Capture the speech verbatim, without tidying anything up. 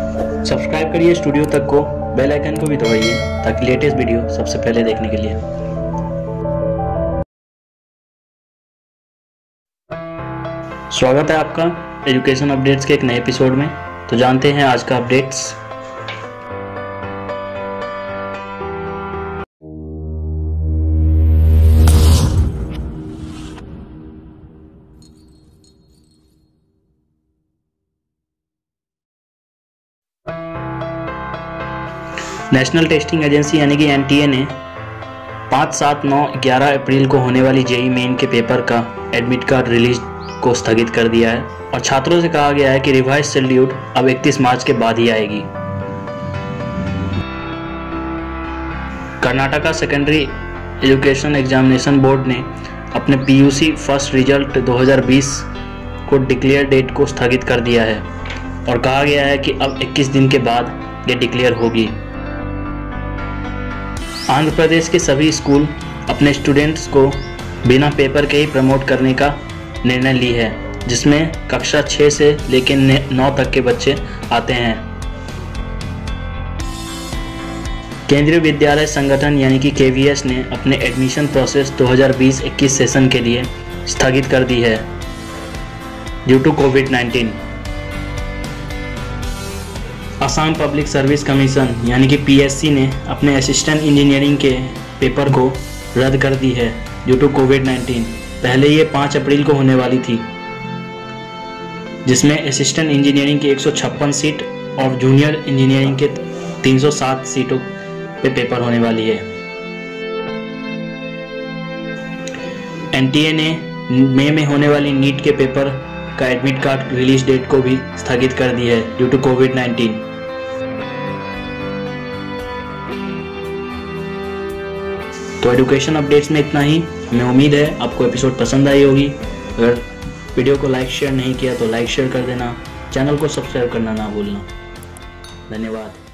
Subscribe करिए studio तक को, बेल आइकन को भी दबाइए ताकि लेटेस्ट वीडियो सबसे पहले देखने के लिए। स्वागत है आपका एजुकेशन अपडेट्स के एक नए एपिसोड में। तो जानते हैं आज का अपडेट्स। नेशनल टेस्टिंग एजेंसी यानी कि एन टी ए ने पाँच, सात, नौ, ग्यारह अप्रैल को होने वाली जेई मेन के पेपर का एडमिट कार्ड रिलीज को स्थगित कर दिया है और छात्रों से कहा गया है कि रिवाइज शेड्यूल अब इकतीस मार्च के बाद ही आएगी। Karnataka secondary education examination board ने अपने P U C first result दो हज़ार बीस को डिक्लेयर डेट को स्थगित कर दिया है और कहा गया है कि अब इक्कीस दिन के बाद ये डिक्लेयर होगी। आंध्र प्रदेश के सभी स्कूल अपने स्टूडेंट्स को बिना पेपर के ही प्रमोट करने का निर्णय ली है, जिसमें कक्षा छह से लेकर नौ तक के बच्चे आते हैं। केंद्रीय विद्यालय संगठन यानी कि के वी एस ने अपने एडमिशन प्रोसेस दो हज़ार बीस इक्कीस सेशन के लिए स्थगित कर दी है due to Covid nineteen. Assam public service commission यानी कि पी एस सी ने अपने असिस्टेंट इंजीनियरिंग के पेपर को रद्द कर दी है ड्यू टू कोविड नाइन्टीन। पहले ये पाँच अप्रैल को होने वाली थी, जिसमें असिस्टेंट इंजीनियरिंग की एक सौ छप्पन सीट और जूनियर इंजीनियरिंग के तीन सौ सात सीटों पे पेपर होने वाली है। एन टी ए ने मई में होने वाली नीट के पेपर का एडमिट कार्ड रिलीज डेट को भी स्थगित कर दी है ड्यू टू कोविड नाइन्टीन। तो एजुकेशन अपडेट्स में इतना ही। हमें उम्मीद है आपको एपिसोड पसंद आई होगी। अगर वीडियो को लाइक शेयर नहीं किया तो लाइक शेयर कर देना, चैनल को सब्सक्राइब करना ना भूलना। धन्यवाद।